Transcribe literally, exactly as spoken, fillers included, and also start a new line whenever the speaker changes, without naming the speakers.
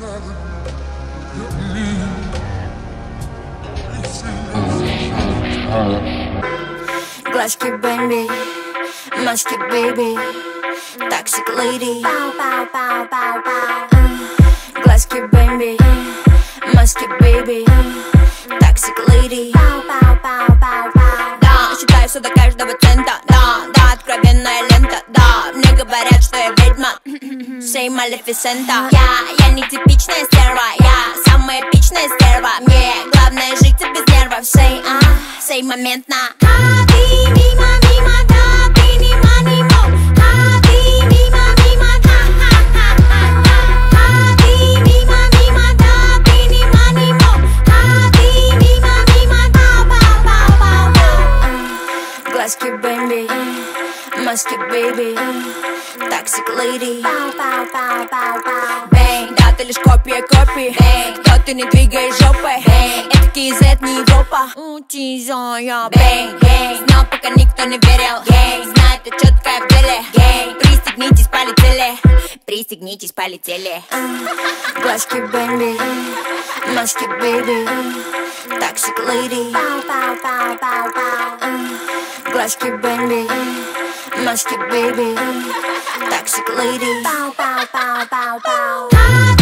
Глазки Бэмби, маски Бэйби, токсик леди. Глазки Бэмби, маски Бэйби, токсик леди. Да, считаю все до каждого цента. Да, да, откровенная лента. Да, мне говорят, что я ведьма. Сей Малефисента. Я, я не типичная стерва. Я самая эпичная стерва. Мне главное жить без нервов. Сей, а, сей моментно. Глазки Бэмби, маски Бэйби, токсик леди. Бэнг, да ты лишь копия копии. Бэнг, да ты не двигаешь жопой. Бэнг, это кизет, не Европа. Утизая. Бэнг, бэнг, но пока никто не верил. Бэнг, знает, это четкое в деле. Бэнг, пристегнитесь, полетели. Пристегнитесь, полетели. Глазки Бэмби, маски Бэйби, токсик леди. Глазки Бэмби, маски Бэйби, токсик леди.